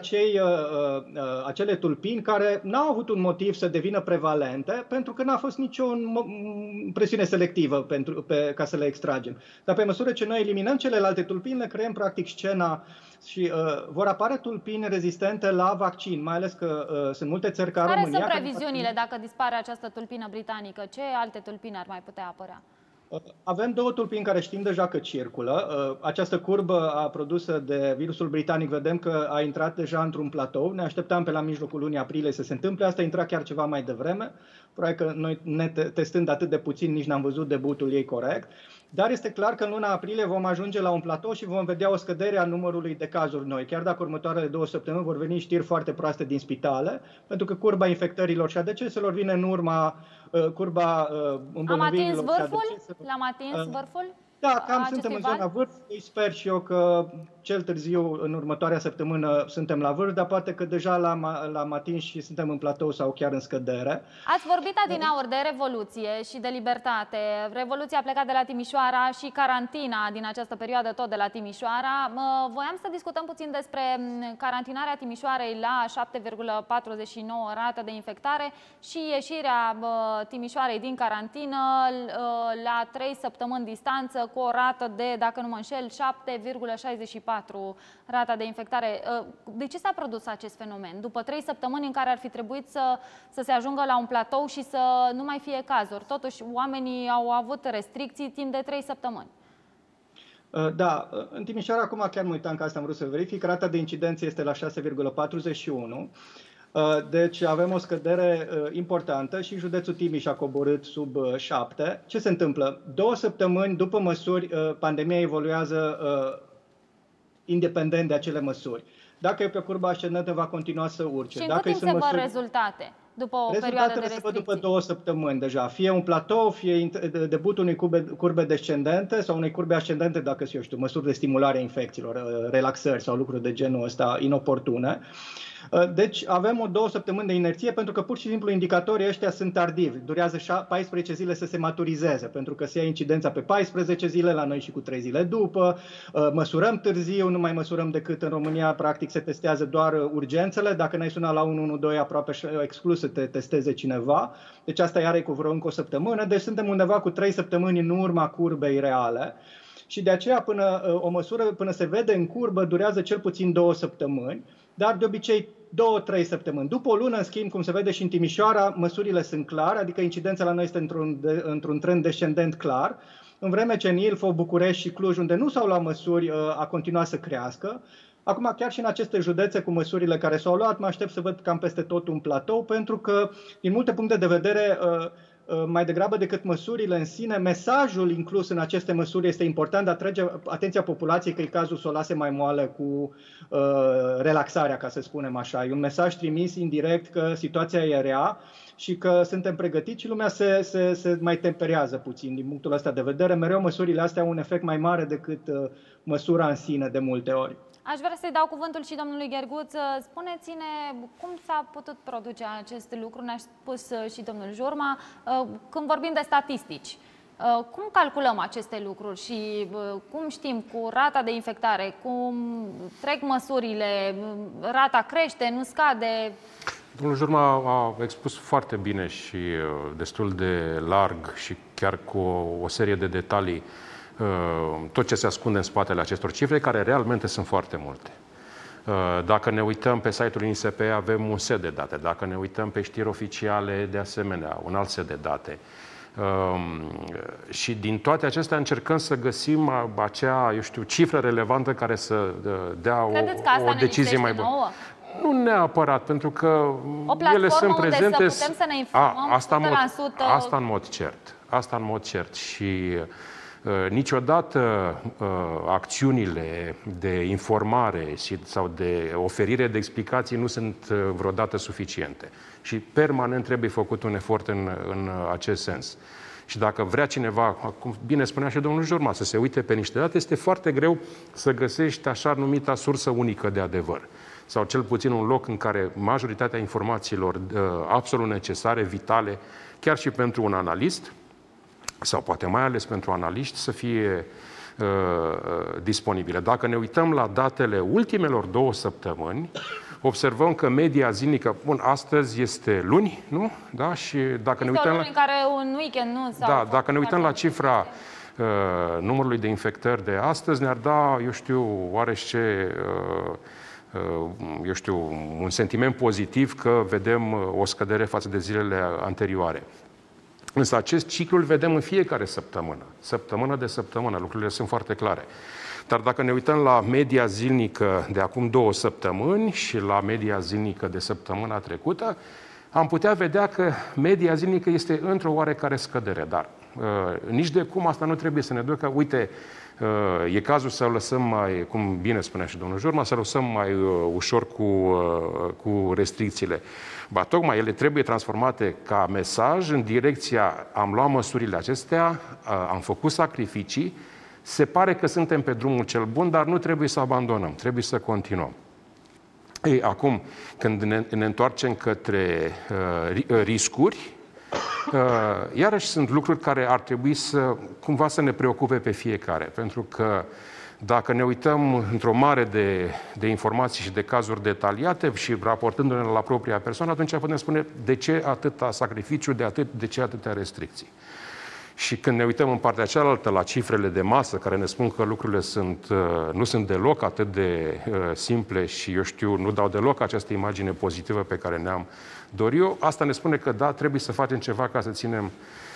acele tulpini care n-au avut un motiv să devină prevalente, pentru că n-a fost nicio presiune selectivă ca să le extragem. Dar pe măsură ce noi eliminăm celelalte tulpini, le creăm practic scena și vor apare tulpini rezistente la vaccin, mai ales că sunt multe țări ca România. Care sunt previziunile dacă dispare această tulpină britanică? Ce alte tulpini ar mai putea apărea? Avem două tulpini care știm deja că circulă. Această curbă produsă de virusul britanic vedem că a intrat deja într-un platou. Ne așteptam pe la mijlocul lunii aprilie să se întâmple. Asta intra chiar ceva mai devreme. Probabil că noi, testând atât de puțin, nici n-am văzut debutul ei corect. Dar este clar că în luna aprilie vom ajunge la un platou și vom vedea o scădere a numărului de cazuri noi. Chiar dacă următoarele 2 săptămâni vor veni știri foarte proaste din spitale, pentru că curba infectărilor și a deceselor vine în urma curba îmbolnăvirilor. Am atins vârful? L-am atins vârful? Da, cam suntem în zona vârfului. Sper și eu că cel târziu, în următoarea săptămână, suntem la vârf, dar poate că deja l-am atins și suntem în platou sau chiar în scădere. Ați vorbit adineauri de revoluție și de libertate. Revoluția a plecat de la Timișoara și carantina din această perioadă tot de la Timișoara. Voiam să discutăm puțin despre carantinarea Timișoarei la 7,49 rată de infectare și ieșirea Timișoarei din carantină la 3 săptămâni distanță, cu o rată de, dacă nu mă înșel, 7,64 rata de infectare. De ce s-a produs acest fenomen? După 3 săptămâni în care ar fi trebuit să se ajungă la un platou și să nu mai fie cazuri. Totuși, oamenii au avut restricții timp de 3 săptămâni. Da, în Timișoara, acum chiar mă uitam că asta am vrut să verific, rata de incidență este la 6,41. Deci avem o scădere importantă și județul Timiș a coborât sub 7. Ce se întâmplă? 2 săptămâni după măsuri, pandemia evoluează independent de acele măsuri. Dacă e pe curba ascendentă, va continua să urce. Și în cât timp se văd rezultate? După o perioadă de restricții? Se văd după 2 săptămâni deja. Fie un platou, fie debutul unei curbe descendente sau unei curbe ascendente, dacă eu știu, măsuri de stimulare a infecțiilor, relaxări sau lucruri de genul ăsta inoportune. Deci avem 2 săptămâni de inerție pentru că pur și simplu indicatorii ăștia sunt tardivi. Durează 14 zile să se maturizeze, pentru că se ia incidența pe 14 zile, la noi și cu 3 zile după. Măsurăm târziu, nu mai măsurăm decât în România, practic se testează doar urgențele. Dacă n-ai sunat la 112, aproape exclus să te testeze cineva. Deci asta iar e cu vreo încă o săptămână. Deci suntem undeva cu 3 săptămâni în urma curbei reale. Și de aceea o măsură până se vede în curbă durează cel puțin 2 săptămâni, dar de obicei 2-3 săptămâni. După o lună, în schimb, cum se vede și în Timișoara, măsurile sunt clare, adică incidența la noi este într-un trend descendent clar, în vreme ce în Ilfov, București și Cluj, unde nu s-au luat măsuri, a continuat să crească. Acum, chiar și în aceste județe, cu măsurile care s-au luat, mă aștept să văd cam peste tot un platou, pentru că, din multe puncte de vedere, mai degrabă decât măsurile în sine, mesajul inclus în aceste măsuri este important de a atrage atenția populației că e cazul să o lase mai moală cu relaxarea, ca să spunem așa. E un mesaj trimis indirect că situația e rea și că suntem pregătiți și lumea se mai temperează puțin din punctul ăsta de vedere. Mereu măsurile astea au un efect mai mare decât măsura în sine de multe ori. Aș vrea să-i dau cuvântul și domnului Gherguț. Spuneți-ne cum s-a putut produce acest lucru, ne-a spus și domnul Jurma, când vorbim de statistici. Cum calculăm aceste lucruri și cum știm cu rata de infectare, cum trec măsurile, rata crește, nu scade? Domnul Jurma a expus foarte bine și destul de larg și chiar cu o serie de detalii tot ce se ascunde în spatele acestor cifre, care realmente sunt foarte multe. Dacă ne uităm pe site-ul INSP, avem un set de date. Dacă ne uităm pe știri oficiale, de asemenea, un alt set de date. Și din toate acestea încercăm să găsim acea, cifră relevantă care să dea o decizie mai bună. Nouă? Nu neapărat, pentru că ele sunt prezente. Să putem să ne informăm 100%. Asta în mod cert. Asta în mod cert. Și niciodată acțiunile de informare sau de oferire de explicații nu sunt vreodată suficiente. Și permanent trebuie făcut un efort în acest sens. Și dacă vrea cineva, cum bine spunea și domnul Jurma, să se uite pe niște date, este foarte greu să găsești așa numita sursă unică de adevăr. Sau cel puțin un loc în care majoritatea informațiilor absolut necesare, vitale, chiar și pentru un analist, sau poate mai ales pentru analiști, să fie disponibile. Dacă ne uităm la datele ultimelor 2 săptămâni, observăm că media zilnică, astăzi este luni, nu? Da? Și dacă ne uităm în care un weekend nu s-a... Da, dacă ne uităm la cifra numărului de infectări de astăzi, ne-ar da, oarește un sentiment pozitiv că vedem o scădere față de zilele anterioare. Însă acest ciclu îl vedem în fiecare săptămână, săptămână de săptămână, lucrurile sunt foarte clare. Dar dacă ne uităm la media zilnică de acum 2 săptămâni și la media zilnică de săptămâna trecută, am putea vedea că media zilnică este într-o oarecare scădere. Dar nici de cum asta nu trebuie să ne ducă, uite, e cazul să lăsăm mai, cum bine spunea și domnul Jurma, să lăsăm mai ușor cu restricțiile. Ba, tocmai ele trebuie transformate ca mesaj în direcția, am luat măsurile acestea, am făcut sacrificii, se pare că suntem pe drumul cel bun, dar nu trebuie să abandonăm, trebuie să continuăm. Ei, acum, când ne întoarcem către riscuri, iarăși sunt lucruri care ar trebui cumva să ne preocupe pe fiecare, pentru că dacă ne uităm într-o mare de informații și de cazuri detaliate și raportându-ne la propria persoană, atunci putem spune de ce atâta sacrificiu, de ce atâtea restricții. Și când ne uităm în partea cealaltă la cifrele de masă care ne spun că lucrurile nu sunt deloc atât de simple și, nu dau deloc această imagine pozitivă pe care ne-am dorit, asta ne spune că da, trebuie să facem ceva ca să ținem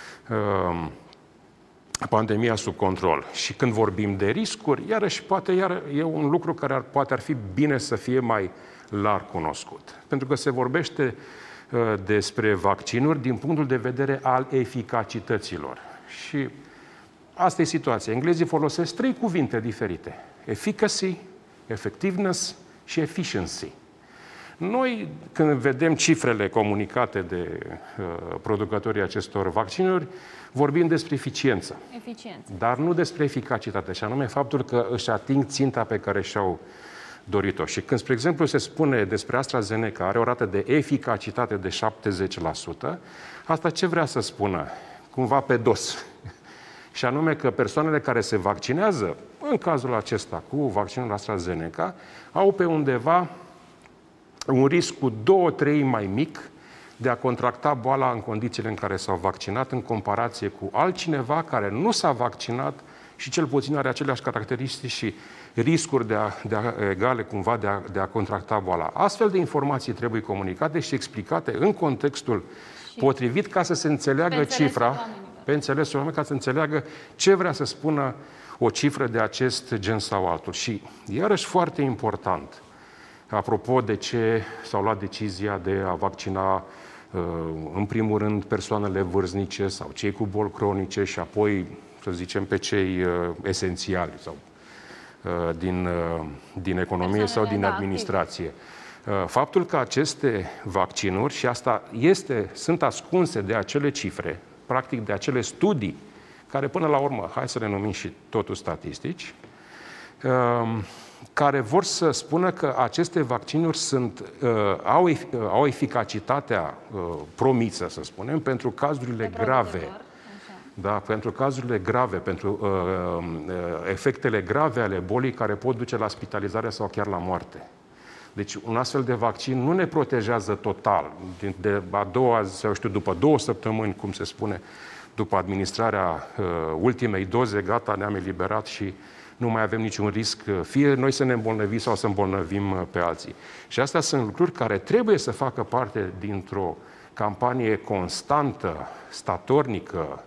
pandemia sub control. Și când vorbim de riscuri, iarăși e un lucru care poate ar fi bine să fie mai larg cunoscut. Pentru că se vorbește despre vaccinuri din punctul de vedere al eficacităților. Și asta e situația. Englezii folosesc 3 cuvinte diferite. Efficacy, effectiveness și efficiency. Noi, când vedem cifrele comunicate de producătorii acestor vaccinuri, vorbim despre eficiență. Dar nu despre eficacitate, și anume faptul că își ating ținta pe care și-au dorit-o. Și când, spre exemplu, se spune despre AstraZeneca, are o rată de eficacitate de 70%, asta ce vrea să spună? Cumva pe dos. Și anume că persoanele care se vaccinează, în cazul acesta cu vaccinul AstraZeneca, au pe undeva un risc cu 2-3 mai mic de a contracta boala în condițiile în care s-au vaccinat, în comparație cu altcineva care nu s-a vaccinat și cel puțin are aceleași caracteristici și riscuri egale cumva de a contracta boala. Astfel de informații trebuie comunicate și explicate în contextul potrivit ca să se înțeleagă cifra, pe înțelesul oamenilor, ca să înțeleagă ce vrea să spună o cifră de acest gen sau altul. Și iarăși foarte important, apropo de ce s-a luat decizia de a vaccina în primul rând persoanele vârstnice sau cei cu boli cronice și apoi, să zicem, pe cei esențiali sau din economie sau din administrație. Faptul că aceste vaccinuri, și asta sunt ascunse de acele cifre, practic de acele studii, care până la urmă, hai să le numim și totul statistici, care vor să spună că aceste vaccinuri au eficacitatea promisă, să spunem, pentru cazurile grave. Da, pentru cazurile grave, pentru efectele grave ale bolii care pot duce la spitalizare sau chiar la moarte. Deci un astfel de vaccin nu ne protejează total. De a doua zi, sau știu, după 2 săptămâni, cum se spune, după administrarea ultimei doze, gata, ne-am eliberat și nu mai avem niciun risc, fie noi să ne îmbolnăvim sau să îmbolnăvim pe alții. Și astea sunt lucruri care trebuie să facă parte dintr-o campanie constantă, statornică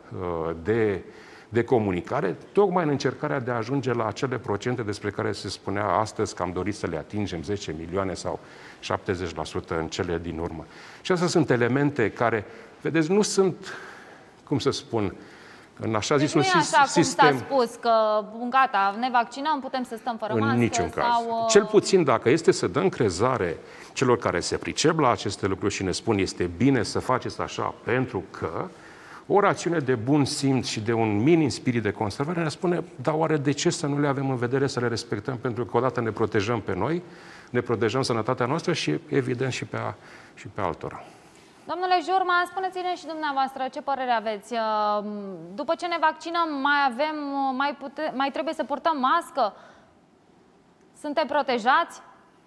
de comunicare, tocmai în încercarea de a ajunge la acele procente despre care se spunea astăzi că am dorit să le atingem, 10 milioane sau 70% în cele din urmă. Și astea sunt elemente care, vedeți, nu sunt, cum să spun, în așa zisul sistem. Nu e așa cum s-a spus, că gata, ne vaccinăm, putem să stăm fără mască. În niciun caz. Sau... Cel puțin dacă este să dăm crezare celor care se pricep la aceste lucruri și ne spun este bine să faceți așa pentru că o rațiune de bun simț și de un minim spirit de conservare ne spune, dar oare de ce să nu le avem în vedere, să le respectăm? Pentru că odată ne protejăm pe noi, ne protejăm sănătatea noastră și evident și pe altora. Domnule Jurma, spuneți-ne și dumneavoastră ce părere aveți. După ce ne vaccinăm, mai trebuie să purtăm mască? Suntem protejați?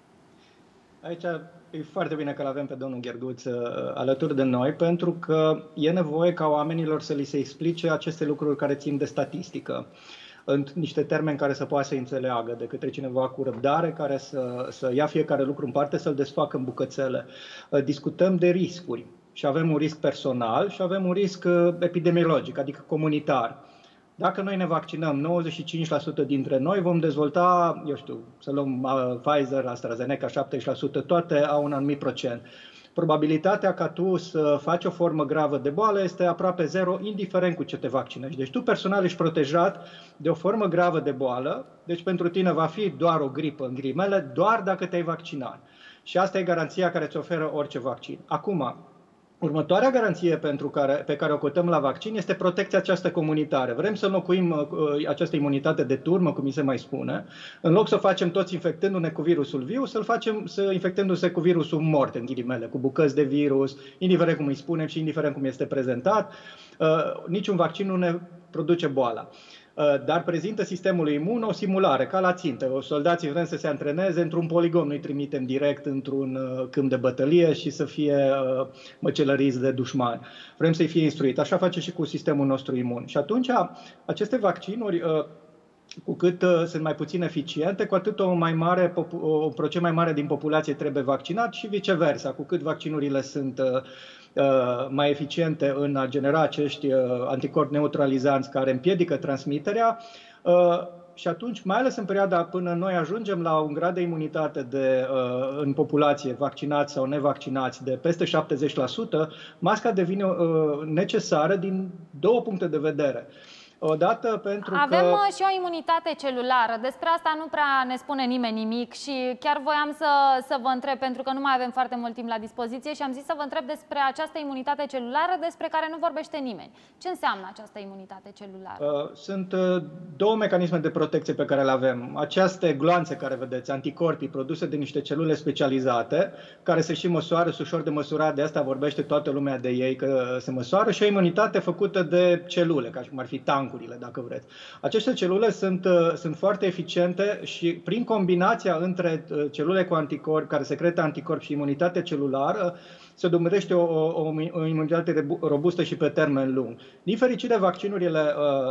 Aici e foarte bine că l-avem pe domnul Gherguț alături de noi, pentru că e nevoie ca oamenilor să li se explice aceste lucruri care țin de statistică, în niște termeni care să poată să înțeleagă de către cineva cu răbdare, care să ia fiecare lucru în parte, să-l desfacă în bucățele. Discutăm de riscuri și avem un risc personal și avem un risc epidemiologic, adică comunitar. Dacă noi ne vaccinăm, 95% dintre noi vom dezvolta, eu știu, să luăm Pfizer, AstraZeneca, 70%, toate au un anumit procent. Probabilitatea ca tu să faci o formă gravă de boală este aproape zero, indiferent cu ce te vaccinezi. Deci tu personal ești protejat de o formă gravă de boală, deci pentru tine va fi doar o gripă, în ghilimele, doar dacă te-ai vaccinat. Și asta e garanția care îți oferă orice vaccin. Acum, următoarea garanție pe care o cotăm la vaccin este protecția aceasta comunitară. Vrem să înlocuim această imunitate de turmă, cum mi se mai spune, în loc să o facem toți infectându-ne cu virusul viu, să-l facem infectându-se cu virusul mort, în ghilimele, cu bucăți de virus, indiferent cum îi spunem și indiferent cum este prezentat. Niciun vaccin nu ne produce boala. Dar prezintă sistemului imun o simulare, ca la țintă. Soldații vrem să se antreneze într-un poligon, nu-i trimitem direct într-un câmp de bătălie și să fie măcelăriți de dușmani. Vrem să-i fie instruit. Așa face și cu sistemul nostru imun. Și atunci, aceste vaccinuri, cu cât sunt mai puțin eficiente, cu atât un procent mai mare din populație trebuie vaccinat și viceversa. Cu cât vaccinurile sunt mai eficiente în a genera acești anticorpi neutralizanți care împiedică transmiterea, și atunci, mai ales în perioada până noi ajungem la un grad de imunitate în populație, vaccinați sau nevaccinați, de peste 70%, masca devine necesară din 2 puncte de vedere. Odată pentru avem și o imunitate celulară. Despre asta nu prea ne spune nimeni nimic și chiar voiam să vă întreb, pentru că nu mai avem foarte mult timp la dispoziție și am zis să vă întreb despre această imunitate celulară despre care nu vorbește nimeni. Ce înseamnă această imunitate celulară? Sunt 2 mecanisme de protecție pe care le avem. Aceste gloanțe care vedeți, anticorpii produse de niște celule specializate, care se și măsoară, sunt ușor de măsurat, de asta vorbește toată lumea de ei, că se măsoară, și o imunitate făcută de celule, ca și cum ar fi tancuri, dacă vreți. Aceste celule sunt foarte eficiente și prin combinația între celule cu anticorpi, care secretă anticorpi, și imunitate celulară, se dovedește o imunitate robustă și pe termen lung. Din fericire, vaccinurile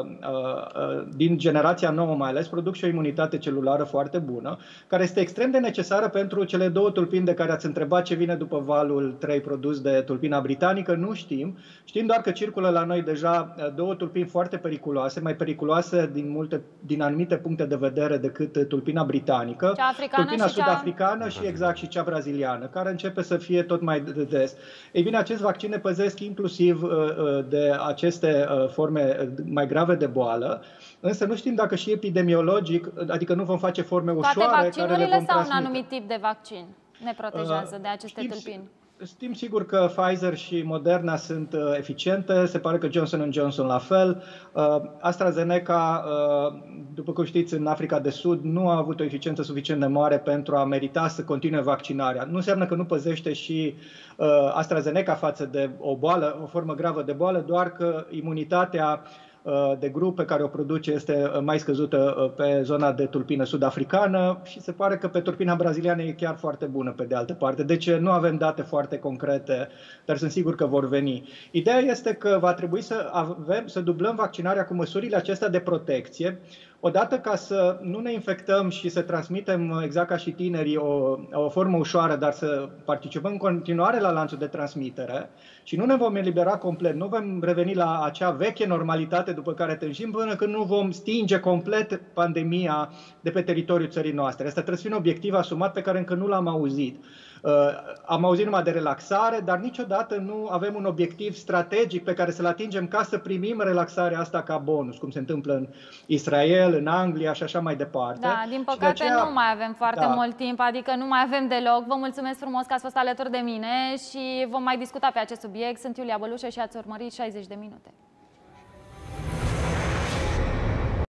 din generația nouă mai ales produc și o imunitate celulară foarte bună, care este extrem de necesară pentru cele 2 tulpini de care ați întrebat ce vine după valul 3 produs de tulpina britanică. Nu știm. Știm doar că circulă la noi deja 2 tulpini foarte periculoase, mai periculoase din anumite puncte de vedere decât tulpina britanică. Cea africană, tulpina sud-africană și exact și cea braziliană, care începe să fie tot mai Sud-Est. Ei bine, acest vaccin ne păzesc inclusiv de aceste forme mai grave de boală, însă nu știm dacă și epidemiologic, adică nu vom face forme ușoare toate care le vaccinurile vom sau un transmite. anumit tip de vaccin ne protejează de aceste tâlpini? Știm sigur că Pfizer și Moderna sunt eficiente, se pare că Johnson & Johnson la fel. AstraZeneca, după cum știți, în Africa de Sud nu a avut o eficiență suficient de mare pentru a merita să continue vaccinarea. Nu înseamnă că nu păzește și AstraZeneca față de o boală, o formă gravă de boală, doar că imunitatea de grup pe care o produce este mai scăzută pe zona de tulpină sud-africană și se pare că pe tulpina braziliană e chiar foarte bună pe de altă parte. Deci nu avem date foarte concrete, dar sunt sigur că vor veni. Ideea este că va trebui să dublăm vaccinarea cu măsurile acestea de protecție, odată ca să nu ne infectăm și să transmitem, exact ca și tinerii, o formă ușoară, dar să participăm în continuare la lanțul de transmitere și nu ne vom elibera complet, nu vom reveni la acea veche normalitate după care tânjim până când nu vom stinge complet pandemia de pe teritoriul țării noastre. Asta trebuie să fie un obiectiv asumat pe care încă nu l-am auzit. Am auzit numai de relaxare, dar niciodată nu avem un obiectiv strategic pe care să-l atingem ca să primim relaxarea asta ca bonus, cum se întâmplă în Israel, în Anglia și așa mai departe. Da, din păcate nu mai avem foarte mult timp, adică nu mai avem deloc. Vă mulțumesc frumos că ați fost alături de mine și vom mai discuta pe acest subiect. Sunt Iulia Bălușă și ați urmărit 60 de minute.